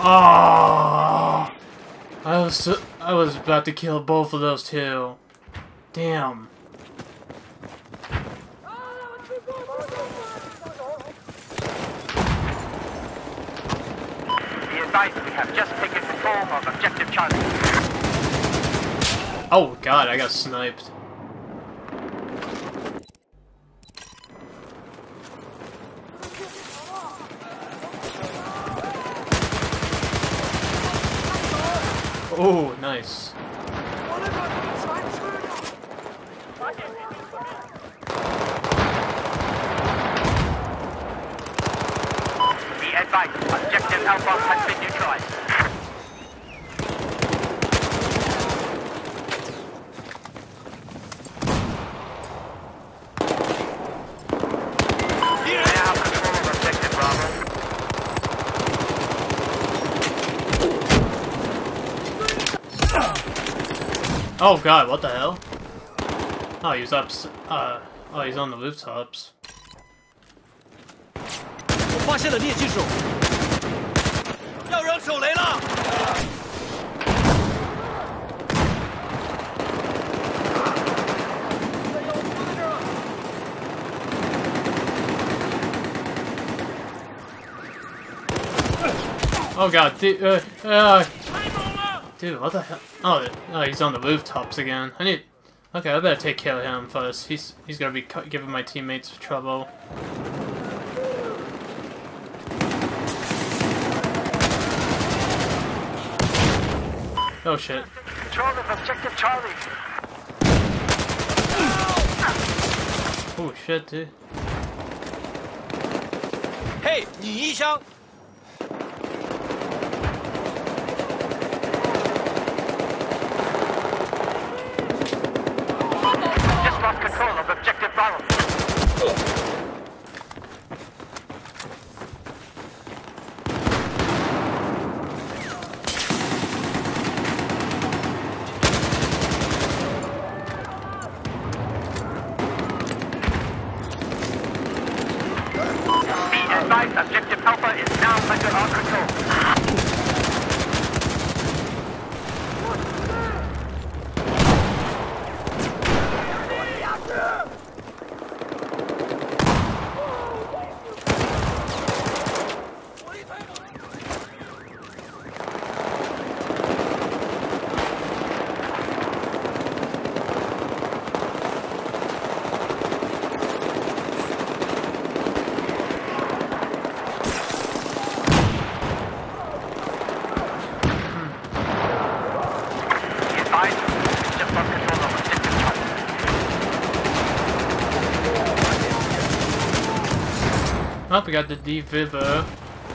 Oh! I was about to kill both of those two. Damn. Be advised, we have just taken control of Objective Charlie. Oh god, I got sniped. Oh, nice. Be advised, Objective Alpha has been neutralized. Now control of Objective Bravo. Oh god, what the hell? Oh, he's up. Oh, he's on the rooftops. 我发现了猎技术，要扔手雷了。 Oh god, dude, dude, what the hell? Oh, he's on the rooftops again. Okay, I better take care of him first. He's gonna be giving my teammates trouble. Oh shit. Control of Objective Charlie. Oh shit, dude. 嘿，你一箱。 Just lost control of Objective Bravo. Be advised, Objective Alpha is now under our control. Oh, we got the devibber.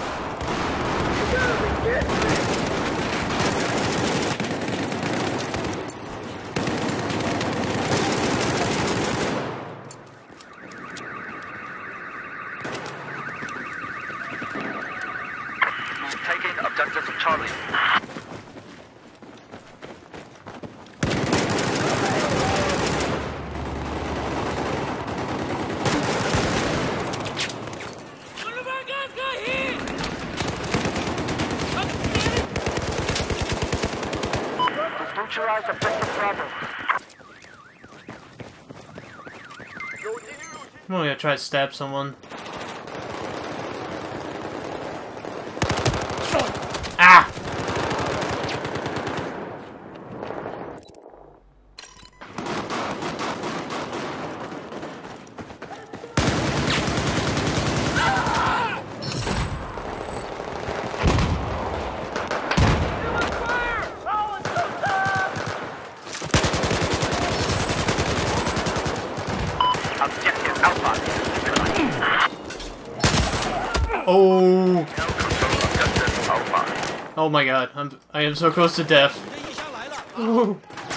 Taking Objective Charlie. Neutralize Objective Bravo. I'm gonna try to stab someone. Ah! Objective Alpha. Oh! Objective Alpha. Oh my god, I am so close to death. 这一箱来了。 Oh.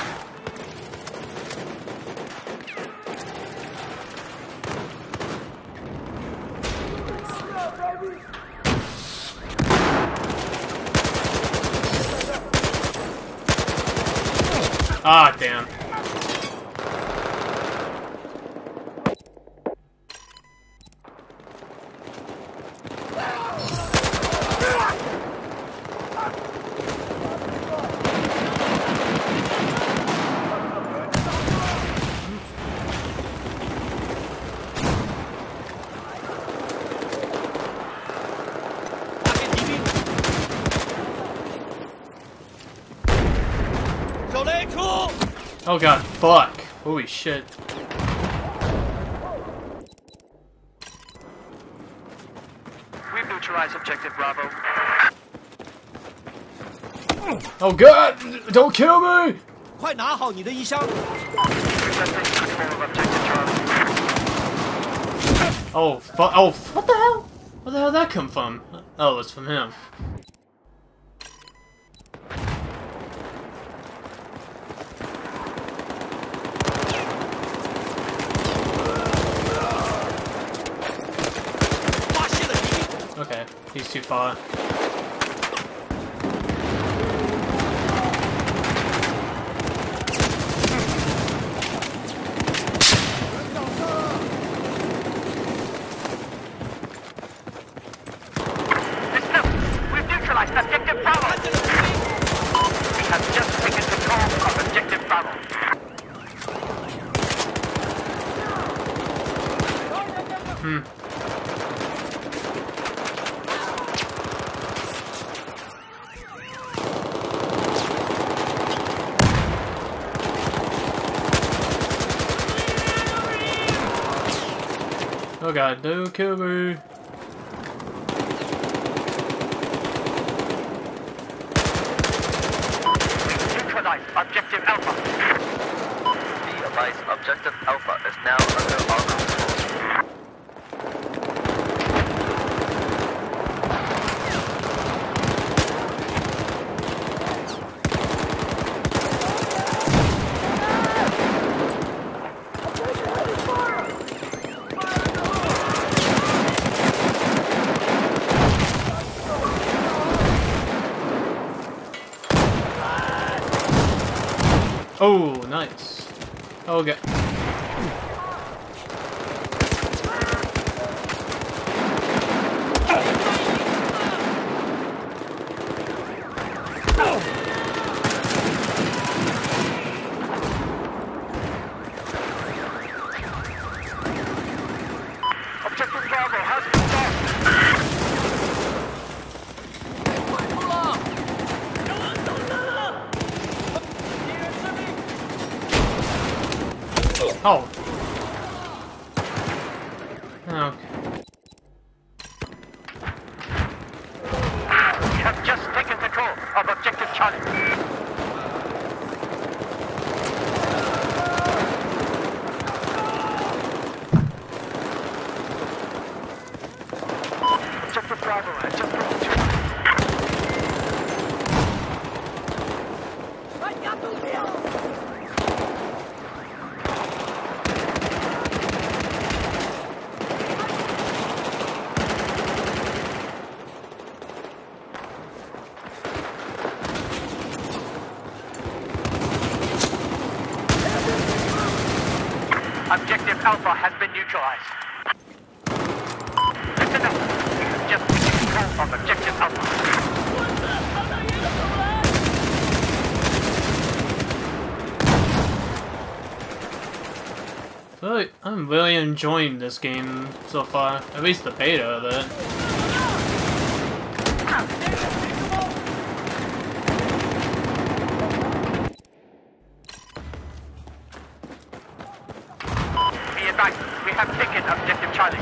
Ah, damn. 手雷出！ Oh god, fuck. Holy shit. We've neutralized objective Bravo. Oh god! Don't kill me! 快拿好你的衣箱！ We've taken control of objective Charlie. Oh, fuck. Oh, what the hell? Where the hell did that come from? Oh, it's from him. Okay, he's too far. We've neutralized objective Bravo. We have just taken control of objective Bravo. Oh god, don't kill me. Neutralize objective Alpha. Be advised, objective Alpha is now under our control. Oh, nice. Oh god. Objective Bravo has been Oh. Okay. We have just taken control of objective Charlie. Objective Bravo has just taken control. Objective Alpha has been neutralized. Listen up. We have just taken control of objective Alpha. I feel like I'm really enjoying this game so far. At least the beta of it. Be advised, we have taken objective Charlie.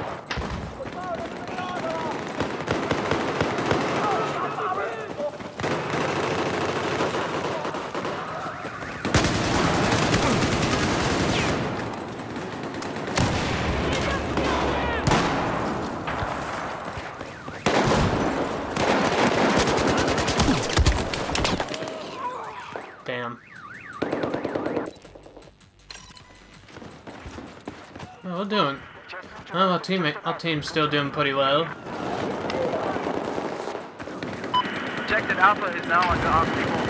Damn. Oh, we're doing. Oh, our team's still doing pretty well. Objective Alpha is now under our control.